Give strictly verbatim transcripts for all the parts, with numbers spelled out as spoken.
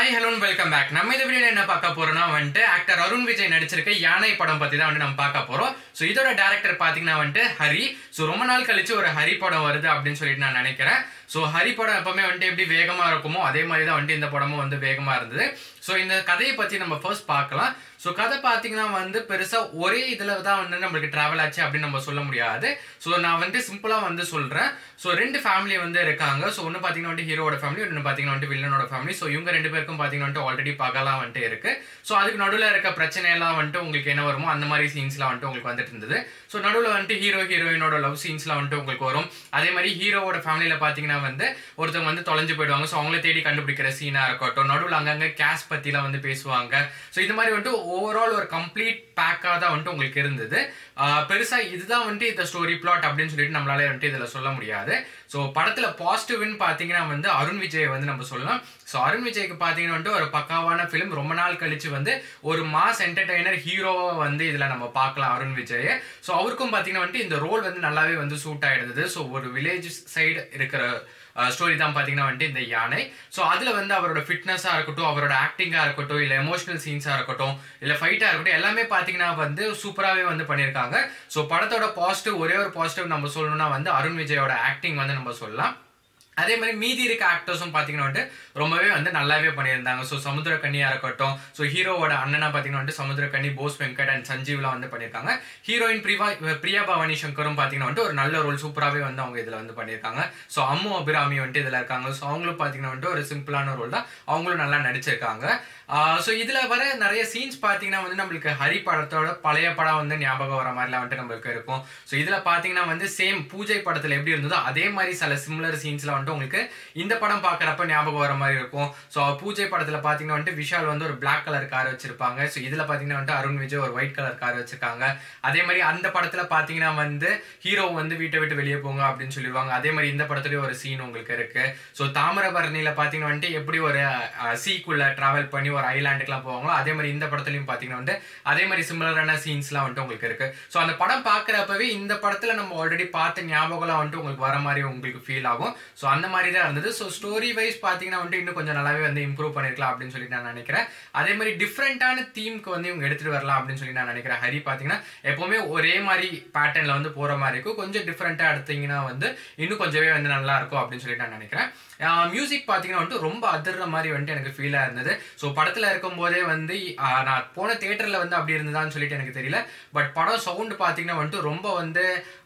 Hi, hello and welcome back. நம்ம இந்த வீடியோல என்ன பார்க்க போறோம்னா வந்து ஆக்டர் அருண் விஜய் நடிச்சிருக்க யானை படம் பத்தி தான் வந்து நம்ம பார்க்க போறோம். சோ இதோட டைரக்டர் பாத்தீங்கன்னா வந்து ஹரி. சோ ரொம்ப நாள் கழிச்சு ஒரு ஹரி படம் வருது அப்படினு சொல்லிட்டு நான் நினைக்கிறேன். சோ ஹரி படம் எப்பவுமே வந்து எப்படி வேகமா இருக்குமோ அதே மாதிரி தான் வந்து இந்த படமும் வந்து வேகமா இருந்தது. சோ இந்த கதையை பத்தி நம்ம ஃபர்ஸ்ட் பார்க்கலாம். சோ கதை பாத்தீங்கன்னா வந்து பெருசா ஒரே இதுல தான் வந்து நமக்கு டிராவல் ஆச்சு அப்படின்னு நம்ம சொல்ல முடியாது. சோ நான் வந்து சிம்பிளா வந்து சொல்றேன். சோ ரெண்டு ஃபேமிலி வந்து இருக்காங்க. சோ ஒன்னு பாத்தீங்கன்னா வந்து ஹீரோட ஃபேமிலி, இன்னொன்னு பாத்தீங்கன்னா வந்து வில்லனோட ஃபேமிலி. சோ இவங்க ரெண்டு பேருக்கும் பாத்தீங்கன்னா வந்து ஆல்ரெடி பகலாம் வந்து இருக்கு. சோ அதுக்கு நடுவுல இருக்க பிரச்சனை எல்லாம் வந்து உங்களுக்கு என்ன வருமோ அந்த மாதிரி சீன்ஸ்லாம் வந்து உங்களுக்கு வந்துட்டு இருந்தது. சோ நடுவுல வந்து ஹீரோ ஹீரோயினோட லவ் சீன்ஸ்லாம் வந்து உங்களுக்கு வரும். அதே மாதிரி ஹீரோவோட ஃபேமிலியில பாத்தீங்கன்னா வந்து ஒருத்தவங்க வந்து தொலைஞ்சு போயிடுவாங்க. சோ அவங்கள தேடி கண்டுபிடிக்கிற சீனா இருக்கட்டும், நடுவுல அங்கங்க கேஷ் பத்திலாம் வந்து பேசுவாங்க. சோ இந்த மாதிரி வந்து ஓவரால் ஒரு கம்ப்ளீட் பேக்கா தான் வந்து உங்களுக்கு இருந்தது. பெருசா இதுதான் வந்து இந்த ஸ்டோரி பிளாட் அப்படின்னு சொல்லிட்டு நம்மளால வந்து இதுல சொல்ல முடியாது. ஸோ படத்துல பாசிட்டிவ்னு பாத்தீங்கன்னா வந்து அருண் விஜய் வந்து நம்ம சொல்லலாம். ஸோ அருண் விஜய்க்கு பாத்தீங்கன்னா வந்து ஒரு பக்காவான ஃபிலிம், ரொம்ப நாள் கழிச்சு வந்து ஒரு மாஸ் என்டர்டெய்னர் ஹீரோவை வந்து இதுல நம்ம பார்க்கலாம் அருண் விஜய். ஸோ அவருக்கும் பாத்தீங்கன்னா வந்து இந்த ரோல் வந்து நல்லாவே வந்து சூட் ஆயிடுது. ஸோ ஒரு வில்லேஜ் சைடு இருக்கிற ஸ்டோரி தான் பாத்தீங்கன்னா வந்து இந்த யானை. ஸோ அதுல வந்து அவரோட ஃபிட்னஸா இருக்கட்டும், அவரோட ஆக்டிங்கா இருக்கட்டும், இல்ல எமோஷனல் சீன்ஸா இருக்கட்டும், இல்ல ஃபைட்டா இருக்கட்டும், எல்லாமே பாத்தீங்கன்னா வந்து சூப்பராகவே வந்து பண்ணியிருக்காங்க. ஸோ படத்தோட பாசிட்டிவ், ஒரே ஒரு பாசிட்டிவ் நம்ம சொல்லணும்னா வந்து அருண் விஜயோட ஆக்டிங் வந்து நம்ம சொல்லலாம். அதே மாதிரி மீதி இருக்க ஆக்டர்ஸும் பார்த்தீங்கன்னா வந்து ரொம்பவே வந்து நல்லாவே பண்ணியிருந்தாங்க. ஸோ சமுத்திரக்கனியா இருக்கட்டும், ஸோ ஹீரோவோட அண்ணனா பார்த்தீங்கன்னா வந்து சமுத்திரக்கனி, போஸ் வெங்கட் அண்ட் சஞ்சீவ்லாம் வந்து பண்ணியிருக்காங்க. ஹீரோயின் பிரிவா பிரியா பவானி சங்கரும் பார்த்தீங்கன்னா வந்து ஒரு நல்ல ரோல் சூப்பராகவே வந்து அவங்க இதில் வந்து பண்ணியிருக்காங்க. ஸோ அம்மு அபிராமி வந்துட்டு இதில் இருக்காங்க. ஸோ அவங்களும் பார்த்தீங்கன்னா வந்து ஒரு சிம்பிளான ரோல் தான், அவங்களும் நல்லா நடிச்சிருக்காங்க. ஸோ இதில் வர நிறைய சீன்ஸ் பார்த்தீங்கன்னா வந்து நம்மளுக்கு ஹரி படத்தோட பழைய படம் வந்து ஞாபகம் வர மாதிரிலாம் வந்துட்டு நம்மளுக்கு இருக்கும். ஸோ இதில் பார்த்தீங்கன்னா வந்து சேம் பூஜை படத்தில் எப்படி இருந்ததோ அதே மாதிரி சில சிமிலர் சீன்ஸ்லாம் வந்து உங்களுக்கு இந்த படம் பார்க்குறப்ப ஞாபகம் வர மாதிரி இருக்கும். ஸோ பூஜை படத்தில் பார்த்தீங்கன்னா வந்து விஷால் வந்து ஒரு பிளாக் கலர் கார் வச்சிருப்பாங்க. ஸோ இதில் பார்த்தீங்கன்னா வந்து அருண் விஜய் ஒரு ஒயிட் கலர் கார் வச்சிருக்காங்க. அதே மாதிரி அந்த படத்தில் பார்த்தீங்கன்னா வந்து ஹீரோ வந்து வீட்டை விட்டு வெளியே போங்க அப்படின்னு சொல்லிடுவாங்க. அதே மாதிரி இந்த படத்துலேயும் ஒரு சீன் உங்களுக்கு இருக்கு. ஸோ தாமிரபரணியில் பார்த்தீங்கன்னா வந்துட்டு எப்படி ஒரு சீக்குள்ள டிராவல் பண்ணி ஒரு ஐலாண்டுக்குலாம் போவாங்களோ அதே மாதிரி இந்த படத்துலையும் பார்த்தீங்கன்னா வந்து அதே மாதிரி சிமிலரான சீன்ஸ்லாம் வந்துட்டு உங்களுக்கு இருக்கு. ஸோ அந்த படம் பார்க்குறப்பவே இந்த படத்தில் நம்ம ஆல்ரெடி பார்த்த ஞாபகம்லாம் வந்துட்டு உங்களுக்கு வர மாதிரி உங்களுக்கு ஃபீல் ஆகும். ஸோ அந்த மாதிரி தான் இருந்தது. ஸோ ஸ்டோரி வைஸ் பார்த்தீங்கன்னா வந்துட்டு இன்னும் கொஞ்சம் நல்லாவே வந்து இம்ப்ரூவ் பண்ணிருக்கலாம் அப்படின்னு சொல்லி நான் நினைக்கிறேன். அதே மாதிரி டிஃப்ரெண்டான தீம்க்கு வந்து இவங்க எடுத்துட்டு வரலாம் அப்படின்னு சொல்லி நான் நினைக்கிறேன். ஹரி பார்த்தீங்கன்னா எப்பவுமே ஒரே மாதிரி பேட்டர்ன்ல வந்து போற மாதிரி இருக்கும். கொஞ்சம் டிஃப்ரெண்டா எடுத்தீங்கன்னா வந்து இன்னும் கொஞ்சமே வந்து நல்லா இருக்கும் அப்படின்னு சொல்லி நான் நினைக்கிறேன். மியூசிக் பார்த்தீங்கன்னா வந்துட்டு ரொம்ப அதிர்ற மாதிரி வந்துட்டு எனக்கு ஃபீலாக இருந்தது. ஸோ படத்தில் இருக்கும் போதே வந்து நான் போன தியேட்டரில் வந்து அப்படி இருந்ததான்னு சொல்லிட்டு எனக்கு தெரியல. பட் படம் சவுண்டு பார்த்தீங்கன்னா வந்துட்டு ரொம்ப வந்து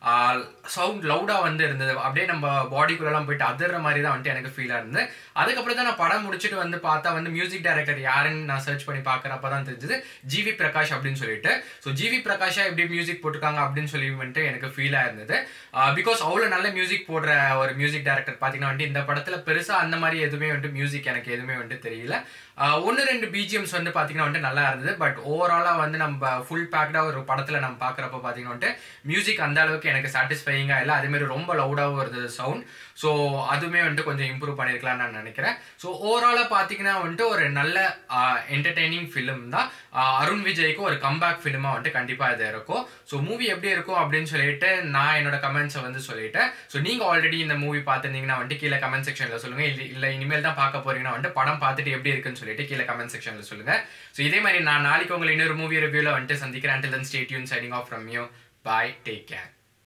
சவுண்ட் லவுடாக வந்து இருந்தது. அப்படியே நம்ம பாடிக்குள்ளெல்லாம் போயிட்டு அதிர்ற மாதிரி தான் வந்துட்டு எனக்கு ஃபீலாக இருந்தது. அதுக்கப்புறம் தான் நான் படம் முடிச்சுட்டு வந்து பார்த்தா வந்து மியூசிக் டைரக்டர் யாருன்னு நான் சர்ச் பண்ணி பார்க்குறப்ப தான் தெரிஞ்சது ஜிவி பிரகாஷ் அப்படின்னு சொல்லிட்டு. ஸோ ஜிவி பிரகாஷா எப்படி மியூசிக் போட்டிருக்காங்க அப்படின்னு சொல்லி வந்துட்டு எனக்கு ஃபீலாக இருந்தது. பிகாஸ் அவ்வளோ நல்ல மியூசிக் போடுற ஒரு மியூசிக் டைரக்டர் பார்த்தீங்கன்னா வந்துட்டு இந்த படத்தில் பெருசா அந்த மாதிரி எதுவுமே வந்து மியூசிக் எனக்கு எதுவுமே வந்து தெரியல. ஒன்று ரெண்டு பிஜிஎம்ஸ் வந்து பார்த்தீங்கன்னா வந்து நல்லா இருந்தது. பட் ஓவராலாக வந்து நம்ம ஃபுல் பேக்டாக ஒரு படத்தில் நம்ம பார்க்குறப்ப பார்த்தீங்கன்னா வந்து மியூசிக் அந்த அளவுக்கு எனக்கு சாட்டிஸ்ஃபையிங்காக இல்லை. அதேமாதிரி ரொம்ப லவுடாகவும் இருந்தது சவுண்ட். ஸோ அதுவுமே வந்துட்டு கொஞ்சம் இம்ப்ரூவ் பண்ணியிருக்கலாம்னு நான் நினைக்கிறேன். ஸோ ஓவராலாக பார்த்தீங்கன்னா வந்துட்டு ஒரு நல்ல என்டர்டெய்னிங் ஃபிலிம் தான். அருண் விஜய்க்கு ஒரு கம்பேக் ஃபிலிமாக வந்துட்டு கண்டிப்பாக இது இருக்கும். ஸோ மூவி எப்படி இருக்கும் அப்படின்னு சொல்லிட்டு நான் என்னோட கமெண்ட்ஸை வந்து சொல்லிட்டேன். ஸோ நீங்கள் ஆல்ரெடி இந்த மூவி பார்த்துருந்தீங்கன்னா வந்துட்டு கீழே கமெண்ட் செக்ஷனில் சொல்லுங்கள். இல்லை இல்லை இனிமேல் தான் பார்க்க போறீங்கன்னா வந்துட்டு படம் பார்த்துட்டு எப்படி இருக்குன்னு சொல்லிட்டு கீழே கமெண்ட் செக்ஷனில் சொல்லுங்கள். ஸோ இதே மாதிரி நான் நாளைக்கு உங்களை இன்னொரு மூவி ரிவ்யூவில் வந்துட்டு சந்திக்கிறேன். Until then, stay tuned. Signing off from you. Bye. Take care.